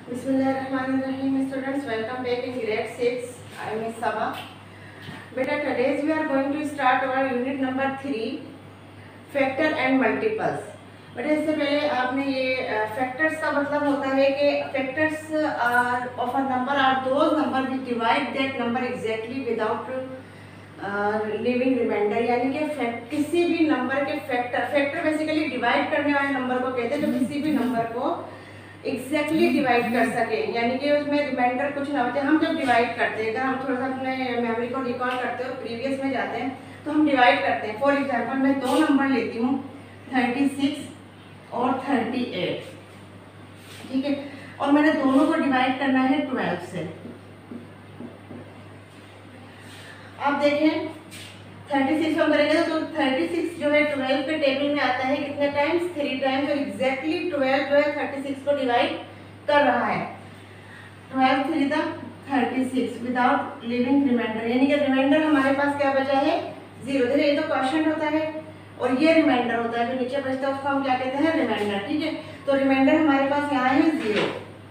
Bismillahirrahmanirrahim. Students, welcome back in grade 6. I am Miss Saba. Beta, today we are going to start our unit number 3, factor and multiples. But इससे पहले आपने ये factors का मतलब होता है कि factors of a number are those number which divide that number exactly without living reminder, यानी कि किसी भी नंबर के फैक्टर बेसिकली डिवाइड करने वाले नंबर को कहते हैं जो किसी भी नंबर को एग्जैक्टली डिवाइड कर सके, यानी कि उसमें रिमाइंडर कुछ ना होते। हम जब डिवाइड करते हैं, अगर हम थोड़ा सा अपने मेमोरी को रिकॉल करते हैं और प्रीवियस में जाते हैं तो हम डिवाइड करते हैं। फॉर एग्जांपल मैं दो नंबर लेती हूँ 36 और 38, ठीक है, और मैंने दोनों को डिवाइड करना है 12 से। आप देखें 36 हम करेंगे तो 36 जो है 12 के टेबल में आता है कितने टाइम्स, 3 टाइम्स, और एग्जैक्टली 12 जो है 36 को डिवाइड कर रहा है। 12 3 द 36 विदाउट लिविंग रिमाइंडर, यानी कि रिमाइंडर हमारे पास क्या बचा है, 0। देखिए ये तो क्वेश्चन होता है और ये रिमाइंडर होता है, जो नीचे बचता है उसको हम क्या कहते हैं, रिमाइंडर, ठीक है। तो रिमाइंडर हमारे पास यहाँ है 0,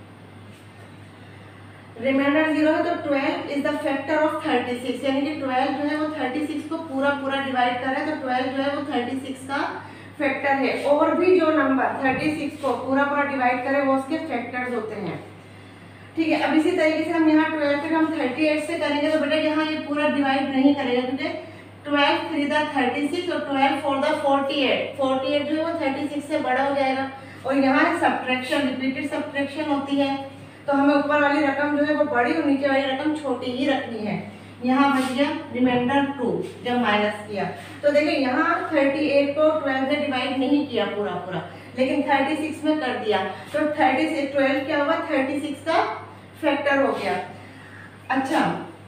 रिमाइंडर 0 है, तो 12 इज द फैक्टर ऑफ 36, यानी कि 12 जो है वो 36 को पूरा डिवाइड कर रहा है, तो 12 जो है वो 36 का फैक्टर है। और भी जो नंबर 36 को पूरा डिवाइड करे वो उसके फैक्टर्स होते हैं, ठीक है। अब इसी तरीके से हम यहाँ 12 फिर हम 38 से करेंगे तो बेटा यहाँ ये पूरा डिवाइड नहीं करेगा, क्योंकि 12 3 द 36 और 12 4 द 48 जो है वो 36 से बड़ा हो जाएगा। और यहाँ सब्ट्रैक्शन, रिपीटेड सब्ट्रैक्शन होती है, तो हमें ऊपर वाली रकम जो है वो बड़ी और नीचे वाली रकम छोटी ही रखनी है। यहाँ बच गया रिमाइंडर 2 जब माइनस किया, तो देखिए यहाँ 38 को 12 से डिवाइड नहीं किया पूरा, लेकिन 36 में कर दिया, तो 36 12 क्या हुआ, 36 का फैक्टर हो गया। अच्छा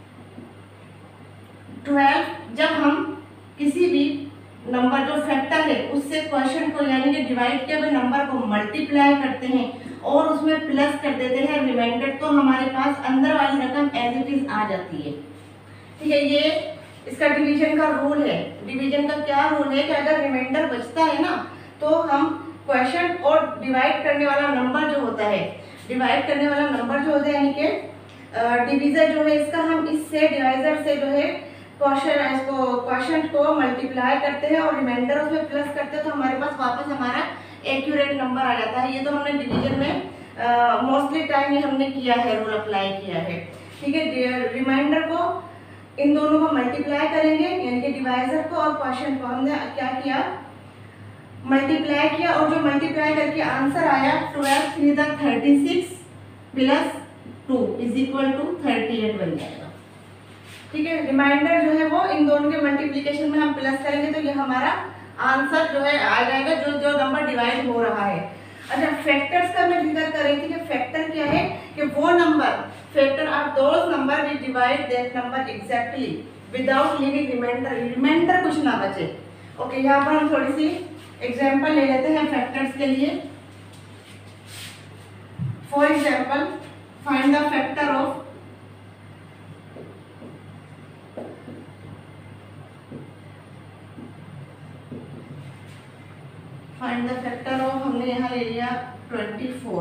12 जब हम किसी भी नंबर जो फैक्टर है उससे क्वेश्चन को यानी कि डिवाइड किए हुए नंबर को मल्टीप्लाई करते हैं और उसमें प्लस कर देते हैं रिमाइंडर, तो हमारे पास अंदर वाली रकम एज इट इज आ जाती है, ठीक है। ये इसका डिवीजन का रूल है। डिवीजन का क्या रूल है कि अगर रिमाइंडर बचता है ना तो हम क्वेश्चन और डिवाइड करने वाला नंबर जो होता है, यानी कि डिवीजर जो है इसका हम इससे डिवाइजर से जो है क्वेश्चन को मल्टीप्लाई करते हैं और रिमाइंडर उसमें प्लस करते हैं, तो हमारे पास वापस हमारा एक्यूरेट नंबर आ जाता है। ये तो हमने डिवीजन में मोस्टली टाइम ये हमने किया है, रूल अप्लाई किया है, ठीक है। रिमाइंडर को इन दोनों को मल्टीप्लाई करेंगे, यानी कि डिवाइजर को और क्वेश्चन को हमने क्या किया, मल्टीप्लाई किया, और जो मल्टीप्लाई करके आंसर आया 12 3 the 36 plus 2 is equal to 38 बन जाएगा, ठीक है। रिमाइंडर जो है वो इन दोनों के मल्टीप्लिकेशन में हम प्लस करेंगे तो ये हमारा आंसर जो है आ जाएगा जो नंबर डिवाइड हो रहा है। अच्छा फैक्टर्स का मैं जिक्र कर रही थी कि फैक्टर क्या है, कि वो number, factor are those number which divide that number exactly without living reminder कुछ ना बचे। ओके, यहाँ पर हम थोड़ी सी एग्जांपल ले लेते हैं फैक्टर्स के लिए। For example find the factor of हमने यहाँ ले लिया 24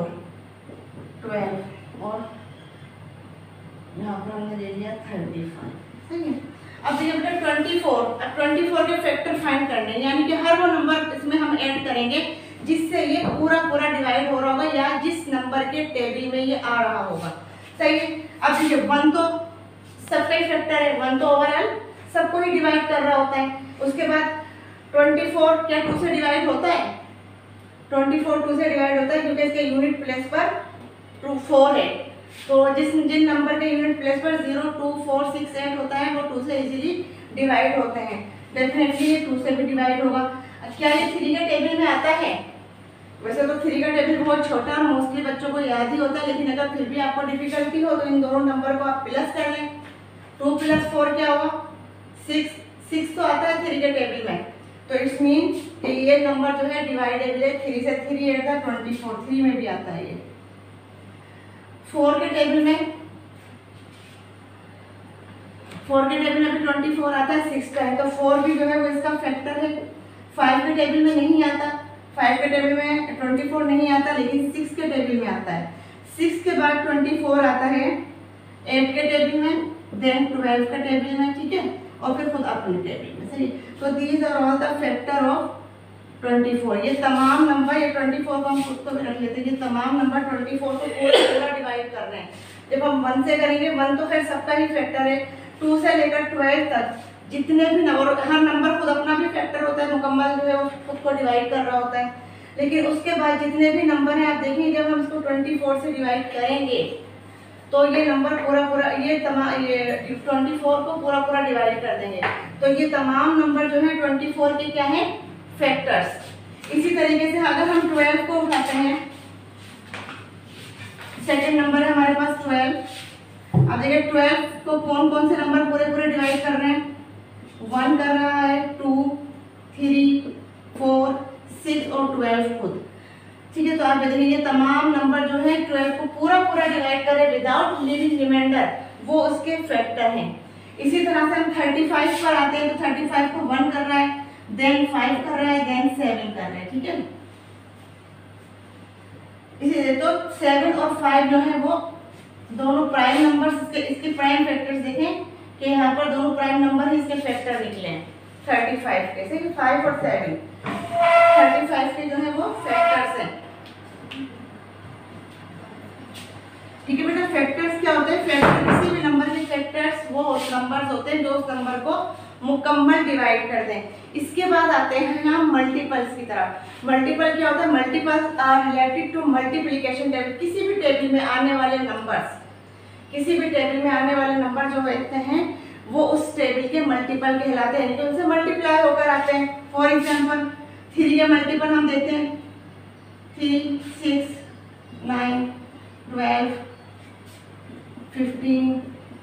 12 और यहाँ पर हमने ले लिया 35, सही है। अब देखिए बेटा 24 के फैक्टर फाइंड करने हैं, यानी कि हर वो नंबर इसमें हम ऐड करेंगे जिससे ये पूरा डिवाइड हो रहा होगा या जिस नंबर के टेबल में ये आ रहा होगा, सही है। अब देखिए 1 तो सबका ही फैक्टर है, 1 तो ओवरऑल सबको ही डिवाइड कर रहा होता है। उसके बाद 24 क्या 2 से डिवाइड होता है, 24 2 से डिवाइड होता है क्योंकि इसके यूनिट प्लेस पर 4 है, तो जिन नंबर के यूनिट प्लेस पर 0 2 4 6 8 होता है वो 2 से इजीली डिवाइड होते हैं। डेफिनेटली ये 2 से भी डिवाइड होगा। क्या ये 3 के टेबल में आता है? वैसे तो 3 का टेबल बहुत छोटा और मोस्टली बच्चों को याद ही होता है, लेकिन अगर फिर भी आपको डिफिकल्टी हो तो इन दोनों नंबर को आप प्लस कर लें। 2 + 4 क्या होगा, 6 तो आता है 3 के टेबल में, तो इट्स मीन कि ये नंबर जो है डिवाइडेबल है। 3 से 3 ऐड था 24, 3 में भी आता है ये। 4 के टेबल में भी 24 आता है, 6 का है, तो 4 भी जो है वो इसका फैक्टर है। 5 के टेबल में नहीं आता, 5 के टेबल में 24 नहीं आता, लेकिन 6 के टेबल में आता है। 6 के बाद 24 आता है 8 के टेबल में, देन 12 के टेबल में, ठीक है, और फिर खुद अपने टेबल में, सही। तो these are all the factor of 24। ये तमाम नंबर, ये 24 को हम खुद को भी रख लेते हैं, ये तमाम नंबर 24 को पूरा डिवाइड कर रहे हैं। जब हम 1 से करेंगे, 1 तो खैर सबका ही फैक्टर है, 2 से लेकर 12 तक जितने भी नंबर, हर नंबर खुद अपना भी फैक्टर होता है, मुकम्मल जो है वो खुद को डिवाइड कर रहा होता है। लेकिन उसके बाद जितने भी नंबर हैं, आप देखेंगे जब हम इसको 24 से डिवाइड करेंगे तो ये नंबर पूरा ये 24 को पूरा डिवाइड कर देंगे। तो ये तमाम नंबर जो है 24 के क्या है, फैक्टर्स। इसी तरीके से अगर हम 12 को उठाते हैं, सेकंड नंबर है हमारे पास 12। अब देखिए 12 को कौन कौन से नंबर पूरे डिवाइड कर रहे हैं, 1 कर रहा है, 2, 3, 4, 6 और 12 खुद, ठीक है। तो आप देखिए ये तमाम नंबर जो है 12 को पूरा डिवाइड करें विदाउट लिविंग रिमाइंडर, वो उसके फैक्टर हैं। इसी तरह से हम 35 पर आते हैं, तो 35 को 1 कर रहा है, देन 5 कर रहा है, देन 7 कर रहा है, ठीक है। इसी तो 7 और 5 जो है वो दोनों प्राइम नंबर्स, इसके प्राइम फैक्टर्स देखें कि यहाँ पर दोनों प्राइम नंबर ही इसके फैक्टर निकले हैं 35 के, जैसे कि 5 और 7 35 के जो है वो फैक्टर्स हैं, ठीक है बेटा। फैक्टर्स क्या होते हैं, फैक्टर किसी भी नंबर के फैक्टर्स वो नंबर्स होते हैं जो उस नंबर को मुकम्मल डिवाइड कर दें। इसके बाद आते हैं हम मल्टीपल्स की तरफ। मल्टीपल क्या होता है, multiples are related to multiplication table. किसी भी टेबल में आने वाले नंबर्स, किसी भी टेबल में आने वाले नंबर जो होते हैं वो उस टेबल के मल्टीपल कहलाते हैं, क्योंकि उनसे मल्टीप्लाई होकर आते हैं। फॉर एग्जांपल 3 के मल्टीपल हम देते हैं 3, 6, 9, 12, 15,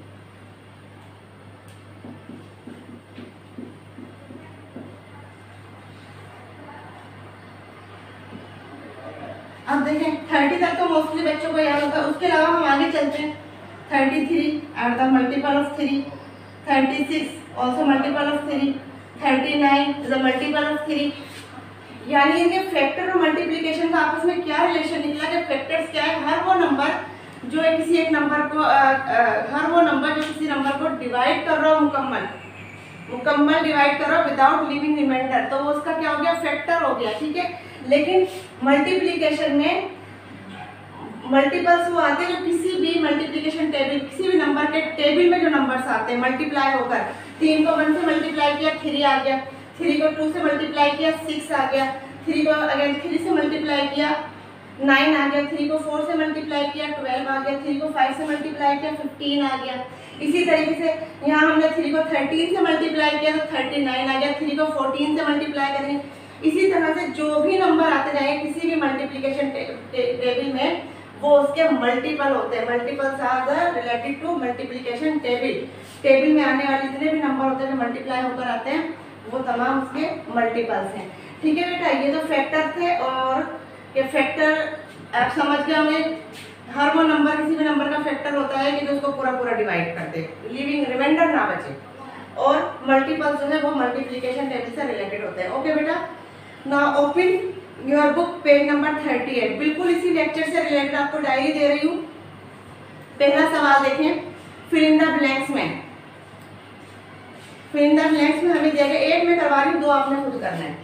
अब देखें 30 तक तो मोस्टली बच्चों को याद होगा। उसके अलावा हम आगे चलते हैं, 33 at the multiple of 3, 36 also multiple of 3, 39 the multiple of 3। यानी इनके फैक्टर और मल्टीप्लिकेशन का आपस में क्या रिलेशन निकला कि फैक्टर्स क्या है, हर वो नंबर जो किसी एक नंबर को हर वो नंबर जो किसी नंबर को डिवाइड कर रहा हो, मुकम्मल डिवाइड कर रहा हो विदाउट लिविंग रिमाइंडर, तो वो उसका क्या हो गया, फैक्टर हो गया, ठीक है। लेकिन मल्टीप्लिकेशन में मल्टीपल्स वो आते हैं जो किसी भी मल्टीप्लिकेशन टेबल, किसी भी नंबर के टेबल में जो नंबर्स आते हैं मल्टीप्लाई होकर, 3 को 1 से मल्टीप्लाई किया 3 आ गया, 3 को 2 से मल्टीप्लाई किया 6 आ गया, 3 को अगेन 3 से मल्टीप्लाई किया 9 आ गया, 3 को 4 से मल्टीप्लाई किया 12 आ गया, 3 को 5 से मल्टीप्लाई किया 15 आ गया। इसी तरीके से यहाँ हमने 3 को 13 से मल्टीप्लाई किया तो 39 आ गया, 3 को 14 से मल्टीप्लाई करेंगे। इसी तरह से जो भी नंबर आते जाएंगे किसी भी मल्टीप्लिकेशन टेबल में वो उसके मल्टीपल होते हैं। Multiples are the related to multiplication table में आने वाले जितने भी नंबर होते हैं जो मल्टीप्लाई होकर आते हैं वो तमाम उसके मल्टीपल्स हैं, ठीक है बेटा। ये तो फैक्टर थे, और ये फैक्टर आप समझ गए होंगे, हर वो नंबर किसी भी नंबर का फैक्टर होता है कि जो उसको पूरा डिवाइड कर दे, लिविंग रिमाइंडर ना बचे। और मल्टीपल्स जो है वो मल्टीप्लिकेशन टेबल से रिलेटेड होते हैं। ओके बेटा, now open your book page number 38। बिल्कुल इसी लेक्चर से रिलेटेड आपको डायरी दे रही हूँ। पहला सवाल देखें, फिल इन द ब्लैंक्स में। फिल इन द ब्लैंक्स में हमें दिया गया, 8 में करवा रही हूँ, 2 आपने खुद करना है।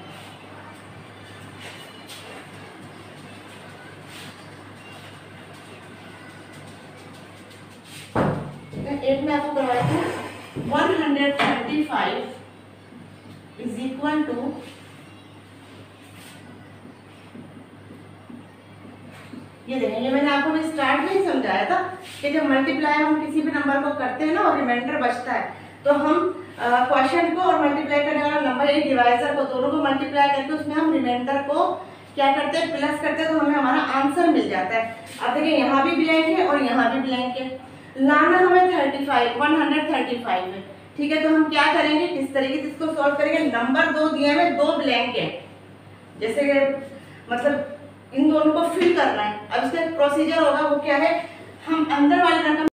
एक में आपको करवाई हूँ 135 इज इक्वल टू ये देखें, ये मैंने आपको भी स्टार्ट में ही समझाया था कि जब मल्टीप्लाई हम किसी भी नंबर को करते हैं ना और रिमाइंडर बचता है तो हम क्वेश्चन को और मल्टीप्लाई करने वाला नंबर एक डिवाइजर को दोनों को मल्टीप्लाई करके उसमें हम रिमाइंडर को क्या करते हैं, प्लस करते हैं, तो हमें हमारा आंसर मिल जाता है। अब देखिए यहाँ भी ब्लैंक है और यहाँ भी ब्लैंक है, लाना हमें 135 है, ठीक है। तो हम क्या करेंगे, किस तरीके से इसको सॉल्व करेंगे। नंबर 2 दिए हुए, 2 ब्लैंक है, जैसे मतलब इन दोनों को फिल करना है। अब इसका प्रोसीजर होगा वो क्या है, हम अंदर वाले रकम